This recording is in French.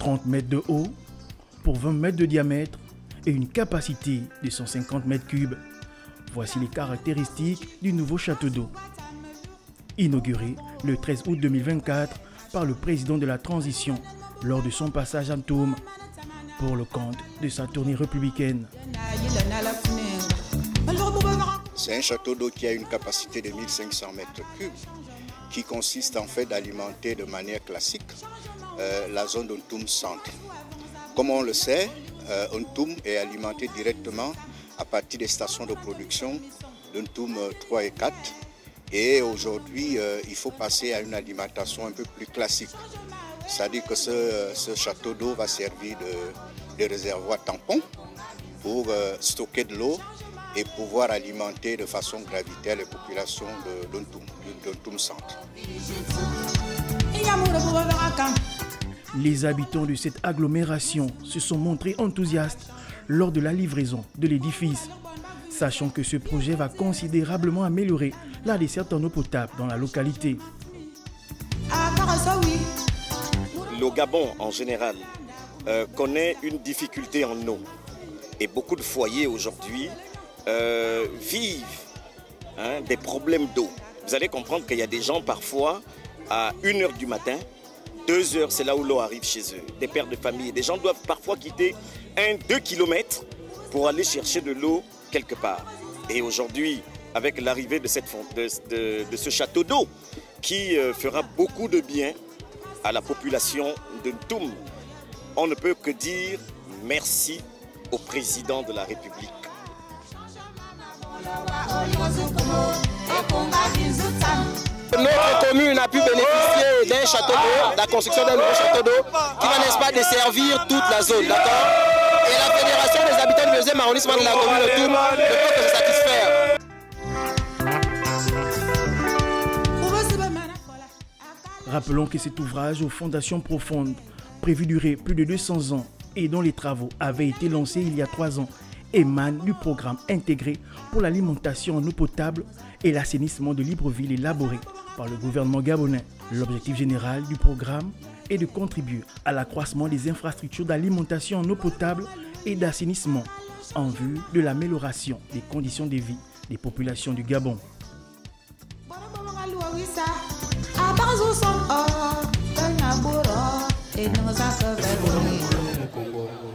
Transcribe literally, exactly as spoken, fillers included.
trente mètres de haut pour vingt mètres de diamètre et une capacité de cent cinquante mètres cubes. Voici les caractéristiques du nouveau château d'eau. Inauguré le treize août deux mille vingt-quatre par le président de la transition lors de son passage à Ntoum pour le compte de sa tournée républicaine. C'est un château d'eau qui a une capacité de mille cinq cents mètres cubes qui consiste en fait d'alimenter de manière classique euh, la zone de Ntoum Centre. Comme on le sait, euh, Ntoum est alimenté directement à partir des stations de production de Ntoum trois et quatre. Et aujourd'hui, euh, il faut passer à une alimentation un peu plus classique. C'est-à-dire que ce, ce château d'eau va servir de, de réservoir tampon pour euh, stocker de l'eau et pouvoir alimenter de façon gravitaire les populations de, de Ntoum, de, de Ntoum Centre. Les habitants de cette agglomération se sont montrés enthousiastes lors de la livraison de l'édifice, sachant que ce projet va considérablement améliorer la desserte en eau potable dans la localité. Le Gabon en général euh, connaît une difficulté en eau et beaucoup de foyers aujourd'hui euh, vivent hein, des problèmes d'eau. Vous allez comprendre qu'il y a des gens parfois à une heure du matin, deux heures c'est là où l'eau arrive chez eux, des pères de famille. Des gens doivent parfois quitter un, deux kilomètres pour aller chercher de l'eau quelque part. Et aujourd'hui, avec l'arrivée de, cette, de, de, de ce château d'eau qui euh, fera beaucoup de bien à la population de Ntoum, on ne peut que dire merci au président de la République. Notre commune a pu bénéficier d'un château d'eau, de la construction d'un nouveau château d'eau qui va, n'est-ce pas, desservir toute la zone, d'accord? Et la fédération des habitants du deuxième arrondissement de la commune de Ntoum ne peut que se satisfaire. Rappelons que cet ouvrage aux fondations profondes, prévu durer plus de deux cents ans et dont les travaux avaient été lancés il y a trois ans, émane du programme intégré pour l'alimentation en eau potable et l'assainissement de Libreville élaboré par le gouvernement gabonais. L'objectif général du programme est de contribuer à l'accroissement des infrastructures d'alimentation en eau potable et d'assainissement en vue de l'amélioration des conditions de vie des populations du Gabon. Abang